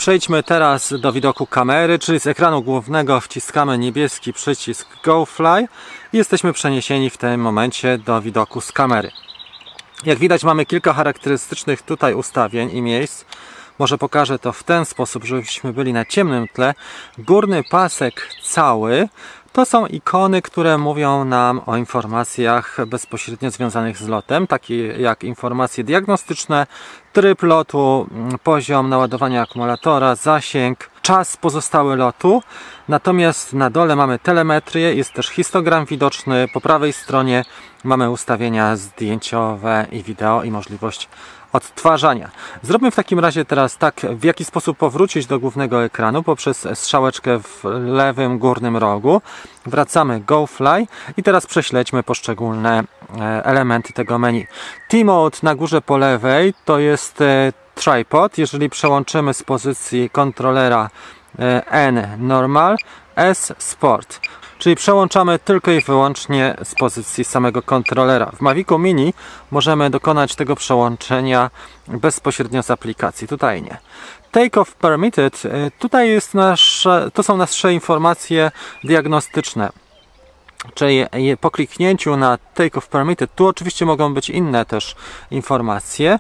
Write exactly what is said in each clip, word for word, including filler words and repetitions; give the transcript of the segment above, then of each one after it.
Przejdźmy teraz do widoku kamery, czyli z ekranu głównego wciskamy niebieski przycisk Go Fly i jesteśmy przeniesieni w tym momencie do widoku z kamery. Jak widać, mamy kilka charakterystycznych tutaj ustawień i miejsc. Może pokażę to w ten sposób, żebyśmy byli na ciemnym tle. Górny pasek cały to są ikony, które mówią nam o informacjach bezpośrednio związanych z lotem, takie jak informacje diagnostyczne, tryb lotu, poziom naładowania akumulatora, zasięg, czas pozostały lotu. Natomiast na dole mamy telemetrię, jest też histogram widoczny, po prawej stronie mamy ustawienia zdjęciowe i wideo i możliwość odtwarzania. Zróbmy w takim razie teraz tak, w jaki sposób powrócić do głównego ekranu poprzez strzałeczkę w lewym górnym rogu. Wracamy Go Fly i teraz prześledźmy poszczególne elementy tego menu. T-Mode na górze po lewej to jest tripod. Jeżeli przełączymy z pozycji kontrolera N Normal, S Sport. Czyli przełączamy tylko i wyłącznie z pozycji samego kontrolera. W Mavicu Mini możemy dokonać tego przełączenia bezpośrednio z aplikacji. Tutaj nie. Take off permitted. Tutaj jest nasze, to są nasze informacje diagnostyczne. Czyli po kliknięciu na Take off permitted, tu oczywiście mogą być inne też informacje.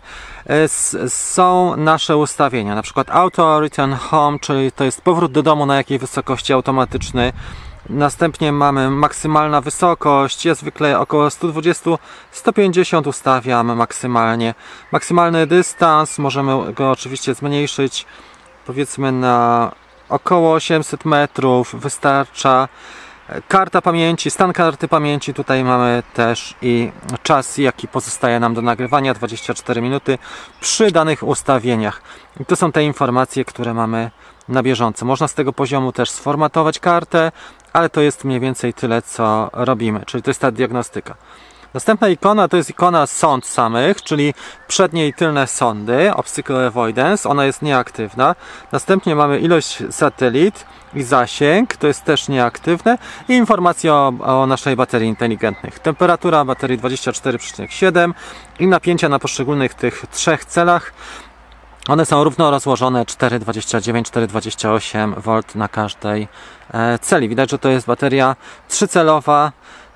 Są nasze ustawienia, na przykład Auto Return Home, czyli to jest powrót do domu na jakiej wysokości automatyczny. Następnie mamy maksymalna wysokość, ja zwykle około sto dwadzieścia do stu pięćdziesięciu ustawiam maksymalnie. Maksymalny dystans, możemy go oczywiście zmniejszyć, powiedzmy na około osiemset metrów, wystarcza. Karta pamięci, stan karty pamięci, tutaj mamy też i czas, jaki pozostaje nam do nagrywania, dwadzieścia cztery minuty przy danych ustawieniach. I to są te informacje, które mamy na bieżąco. Można z tego poziomu też sformatować kartę, ale to jest mniej więcej tyle, co robimy, czyli to jest ta diagnostyka. Następna ikona to jest ikona sond samych, czyli przednie i tylne sondy, Obstacle Avoidance, ona jest nieaktywna. Następnie mamy ilość satelit i zasięg, to jest też nieaktywne, i informacje o, o naszej baterii inteligentnych. Temperatura baterii dwadzieścia cztery przecinek siedem i napięcia na poszczególnych tych trzech celach. One są równo rozłożone, cztery dwadzieścia dziewięć, cztery dwadzieścia osiem wolt na każdej celi. Widać, że to jest bateria trzycelowa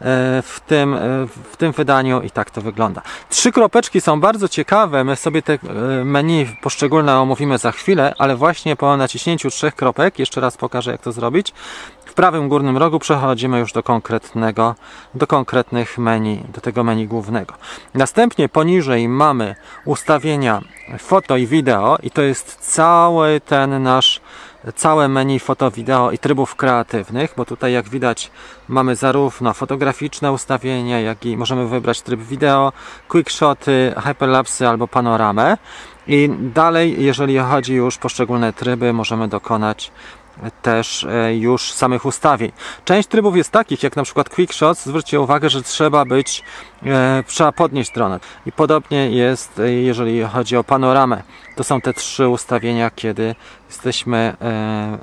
w tym, w tym wydaniu i tak to wygląda. Trzy kropeczki są bardzo ciekawe, my sobie te menu poszczególne omówimy za chwilę, ale właśnie po naciśnięciu trzech kropek, jeszcze raz pokażę, jak to zrobić, w prawym górnym rogu przechodzimy już do konkretnego, do konkretnych menu, do tego menu głównego. Następnie poniżej mamy ustawienia foto i wideo i to jest cały ten nasz całe menu foto, wideo i trybów kreatywnych, bo tutaj, jak widać, mamy zarówno fotograficzne ustawienia, jak i możemy wybrać tryb wideo, quickshoty, hyperlapsy albo panoramę. I dalej, jeżeli chodzi już poszczególne tryby, możemy dokonać też już samych ustawień. Część trybów jest takich, jak na przykład quickshots. Zwróćcie uwagę, że trzeba być, e, trzeba podnieść dronę. I podobnie jest, jeżeli chodzi o panoramę. To są te trzy ustawienia, kiedy jesteśmy, e,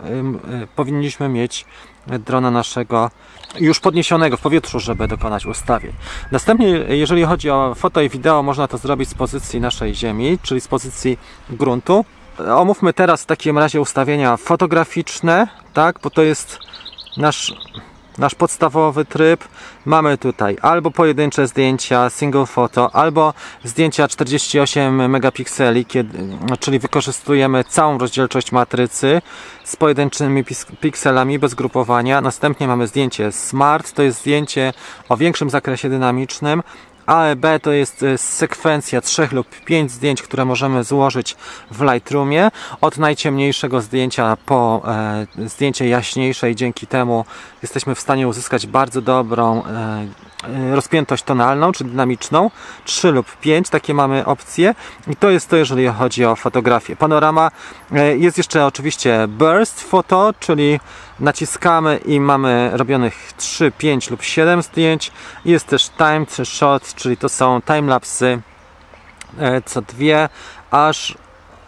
e, powinniśmy mieć drona naszego już podniesionego w powietrzu, żeby dokonać ustawień. Następnie, jeżeli chodzi o foto i wideo, można to zrobić z pozycji naszej ziemi, czyli z pozycji gruntu. Omówmy teraz w takim razie ustawienia fotograficzne, tak, bo to jest nasz, nasz podstawowy tryb. Mamy tutaj albo pojedyncze zdjęcia, single photo, albo zdjęcia czterdzieści osiem megapikseli, kiedy, czyli wykorzystujemy całą rozdzielczość matrycy z pojedynczymi pikselami, bez grupowania. Następnie mamy zdjęcie smart, to jest zdjęcie o większym zakresie dynamicznym. A E B to jest sekwencja trzech lub pięć zdjęć, które możemy złożyć w Lightroomie. Od najciemniejszego zdjęcia po e, zdjęcie jaśniejsze i dzięki temu jesteśmy w stanie uzyskać bardzo dobrą e, rozpiętość tonalną czy dynamiczną. trzy lub pięć, takie mamy opcje. I to jest to, jeżeli chodzi o fotografię. Panorama, e, jest jeszcze oczywiście burst photo, czyli naciskamy i mamy robionych trzy, pięć lub siedem zdjęć. Jest też timed shot, czyli to są timelapsy co dwie aż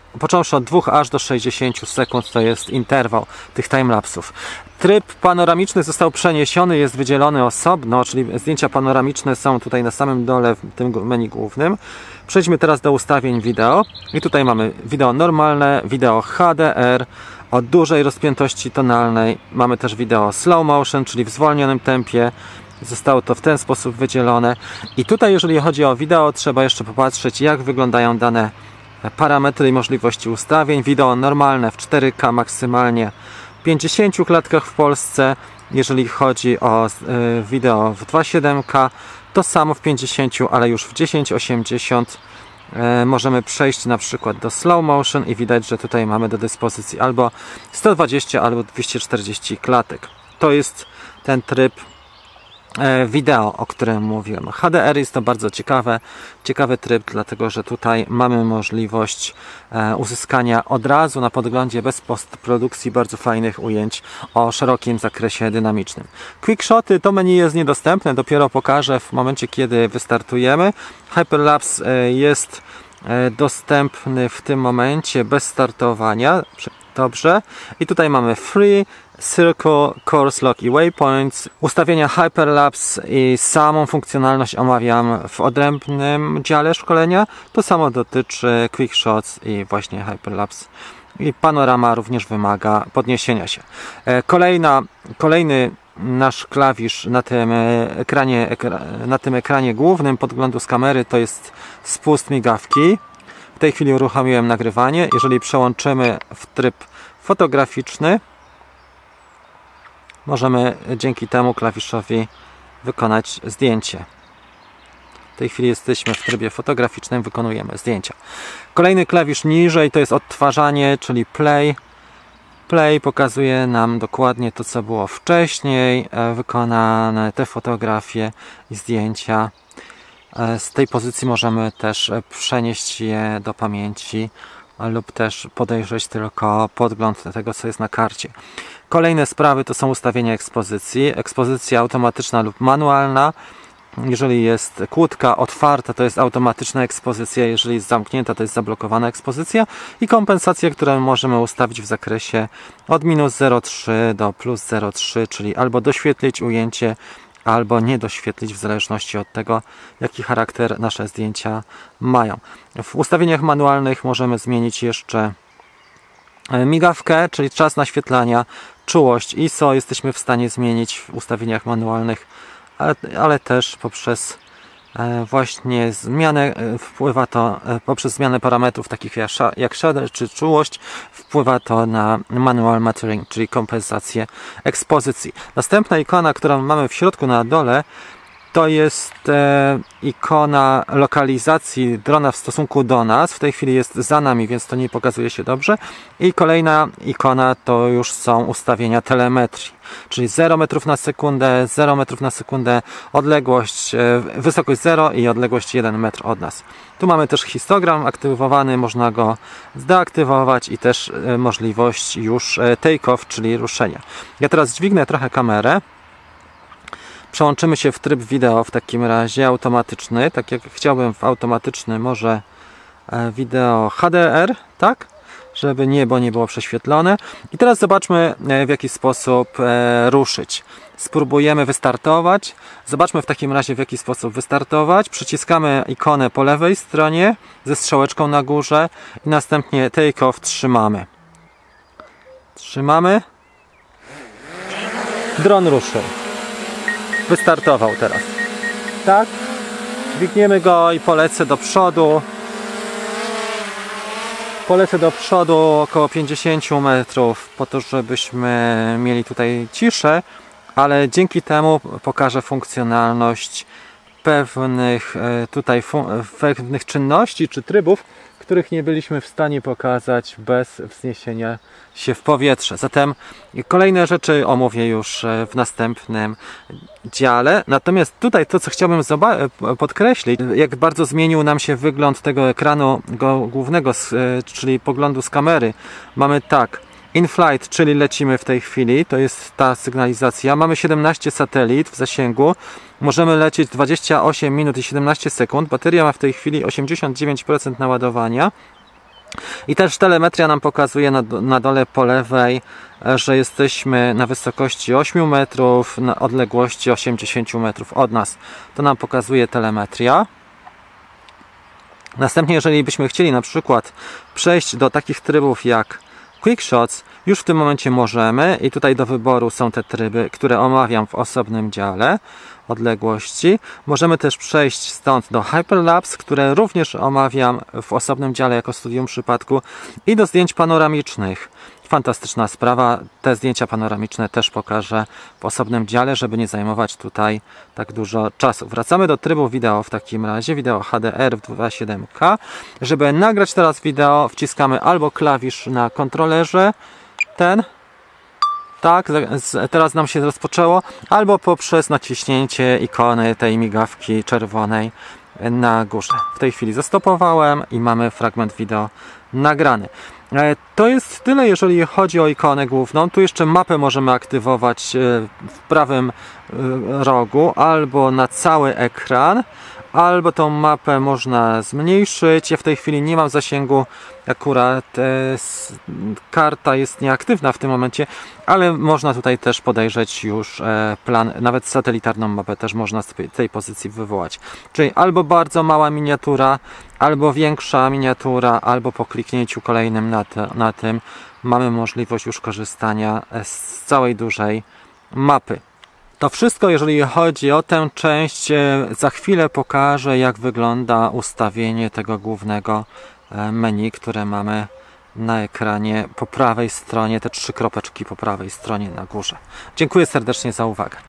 począwszy od dwóch aż do sześćdziesięciu sekund to jest interwał tych timelapsów. Tryb panoramiczny został przeniesiony, jest wydzielony osobno, czyli zdjęcia panoramiczne są tutaj na samym dole w tym menu głównym. Przejdźmy teraz do ustawień wideo i tutaj mamy wideo normalne, wideo H D R o dużej rozpiętości tonalnej, mamy też wideo slow motion, czyli w zwolnionym tempie. Zostało to w ten sposób wydzielone i tutaj jeżeli chodzi o wideo trzeba jeszcze popatrzeć, jak wyglądają dane parametry i możliwości ustawień. Wideo normalne w cztery K maksymalnie w pięćdziesięciu klatkach w Polsce. Jeżeli chodzi o y, wideo w dwa przecinek siedem K, to samo w pięćdziesięciu, ale już w tysiąc osiemdziesiąt y, możemy przejść na przykład do slow motion i widać, że tutaj mamy do dyspozycji albo sto dwadzieścia, albo dwieście czterdzieści klatek. To jest ten tryb wideo, o którym mówiłem. H D R jest to bardzo ciekawe, ciekawy tryb, dlatego że tutaj mamy możliwość uzyskania od razu na podglądzie bez postprodukcji bardzo fajnych ujęć o szerokim zakresie dynamicznym. Quickshoty, to menu jest niedostępne, dopiero pokażę w momencie, kiedy wystartujemy. Hyperlapse jest dostępny w tym momencie bez startowania. Dobrze. I tutaj mamy Free, Circle, Course Lock i Waypoints. Ustawienia Hyperlapse i samą funkcjonalność omawiam w odrębnym dziale szkolenia. To samo dotyczy Quick Shots i właśnie Hyperlapse. I panorama również wymaga podniesienia się. Kolejna, kolejny nasz klawisz na tym ekranie, na tym ekranie głównym podglądu z kamery to jest spust migawki. W tej chwili uruchomiłem nagrywanie. Jeżeli przełączymy w tryb fotograficzny, możemy dzięki temu klawiszowi wykonać zdjęcie. W tej chwili jesteśmy w trybie fotograficznym, wykonujemy zdjęcia. Kolejny klawisz niżej to jest odtwarzanie, czyli play. Play pokazuje nam dokładnie to, co było wcześniej wykonane, te fotografie i zdjęcia. Z tej pozycji możemy też przenieść je do pamięci lub też podejrzeć tylko podgląd tego, co jest na karcie. Kolejne sprawy to są ustawienia ekspozycji. Ekspozycja automatyczna lub manualna. Jeżeli jest kłódka otwarta, to jest automatyczna ekspozycja. Jeżeli jest zamknięta, to jest zablokowana ekspozycja. I kompensacja, którą możemy ustawić w zakresie od minus zero przecinek trzy do plus zero przecinek trzy, czyli albo doświetlić ujęcie, albo nie doświetlić, w zależności od tego, jaki charakter nasze zdjęcia mają. W ustawieniach manualnych możemy zmienić jeszcze migawkę, czyli czas naświetlania, czułość I S O jesteśmy w stanie zmienić w ustawieniach manualnych, ale, ale też poprzez właśnie zmianę wpływa to, poprzez zmianę parametrów takich jak shader czy czułość, wpływa to na manual metering, czyli kompensację ekspozycji. Następna ikona, którą mamy w środku na dole, to jest e, ikona lokalizacji drona w stosunku do nas. W tej chwili jest za nami, więc to nie pokazuje się dobrze. I kolejna ikona to już są ustawienia telemetrii, czyli zero metrów na sekundę, zero metrów na sekundę, odległość, e, wysokość zero i odległość jeden metr od nas. Tu mamy też histogram aktywowany, można go zdeaktywować i też e, możliwość już e, take-off, czyli ruszenia. Ja teraz dźwignę trochę kamerę. Przełączymy się w tryb wideo w takim razie automatyczny, tak jak chciałbym w automatyczny, może wideo H D R, tak? Żeby niebo nie było prześwietlone. I teraz zobaczmy, w jaki sposób ruszyć. Spróbujemy wystartować. Zobaczmy w takim razie, w jaki sposób wystartować. Przyciskamy ikonę po lewej stronie ze strzałeczką na górze i następnie take off trzymamy. Trzymamy. Dron ruszył. Wystartował teraz. Tak? Dźwigniemy go i polecę do przodu. Polecę do przodu około pięćdziesiąt metrów, po to, żebyśmy mieli tutaj ciszę, ale dzięki temu pokażę funkcjonalność pewnych tutaj pewnych czynności czy trybów, których nie byliśmy w stanie pokazać bez wzniesienia się w powietrze. Zatem kolejne rzeczy omówię już w następnym dziale. Natomiast tutaj to, co chciałbym podkreślić, jak bardzo zmienił nam się wygląd tego ekranu głównego, czyli poglądu z kamery. Mamy tak, in-flight, czyli lecimy w tej chwili, to jest ta sygnalizacja. Mamy siedemnaście satelit w zasięgu. Możemy lecieć dwadzieścia osiem minut i siedemnaście sekund. Bateria ma w tej chwili osiemdziesiąt dziewięć procent naładowania. I też telemetria nam pokazuje na, na dole po lewej, że jesteśmy na wysokości ośmiu metrów, na odległości osiemdziesięciu metrów od nas. To nam pokazuje telemetria. Następnie, jeżeli byśmy chcieli na przykład przejść do takich trybów jak Quick Shots, już w tym momencie możemy i tutaj do wyboru są te tryby, które omawiam w osobnym dziale odległości. Możemy też przejść stąd do Hyperlapse, które również omawiam w osobnym dziale jako studium przypadku, i do zdjęć panoramicznych. Fantastyczna sprawa, te zdjęcia panoramiczne też pokażę w osobnym dziale, żeby nie zajmować tutaj tak dużo czasu. Wracamy do trybu wideo w takim razie, wideo H D R w dwa przecinek siedem K. Żeby nagrać teraz wideo, wciskamy albo klawisz na kontrolerze, ten, tak, teraz nam się rozpoczęło, albo poprzez naciśnięcie ikony tej migawki czerwonej na górze. W tej chwili zastopowałem i mamy fragment wideo nagrany. To jest tyle, jeżeli chodzi o ikonę główną. Tu jeszcze mapę możemy aktywować w prawym rogu albo na cały ekran, albo tą mapę można zmniejszyć. Ja w tej chwili nie mam zasięgu, akurat karta jest nieaktywna w tym momencie, ale można tutaj też podejrzeć już plan, nawet satelitarną mapę też można z tej pozycji wywołać. Czyli albo bardzo mała miniatura, albo większa miniatura, albo po kliknięciu kolejnym na, te, na tym mamy możliwość już korzystania z całej dużej mapy. To wszystko, jeżeli chodzi o tę część. Za chwilę pokażę, jak wygląda ustawienie tego głównego menu, które mamy na ekranie po prawej stronie, te trzy kropeczki po prawej stronie na górze. Dziękuję serdecznie za uwagę.